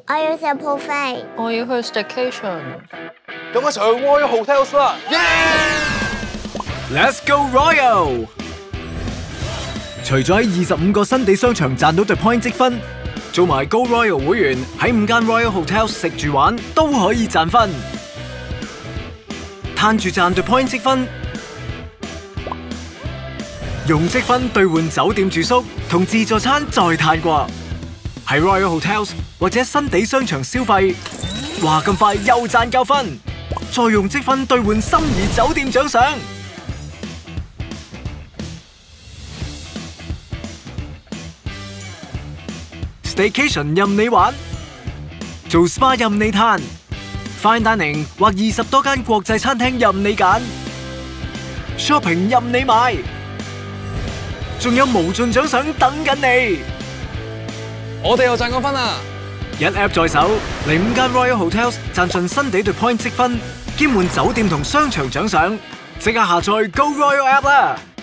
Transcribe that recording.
我要食 buffet。 我要去 staycation。 咁我上 Royal Hotels 啦 ！Let's go Royal！ 除咗喺25個新地商場賺到對 point 積分，做埋 Go Royal 會員喺5間 Royal Hotels 食住玩都可以賺分。攤住賺對 point 積分，用積分兌換酒店住宿同自助餐再嘆過。喺 Royal Hotels 或者新地商場消費，哇咁快又賺夠分，再用積分兌換心儀酒店獎賞。Staycation 任你玩，做 SPA 任你嘆 ，Fine Dining 或20多間國際餐廳任你揀 ，Shopping 任你買，仲有無盡獎賞等緊你。 我哋又賺過分啦！ 一 app 在手，嚟5間 Royal Hotels 賺盡新地對 point 積分，兼換酒店同商場獎賞，即刻下載 Go Royal App 啦！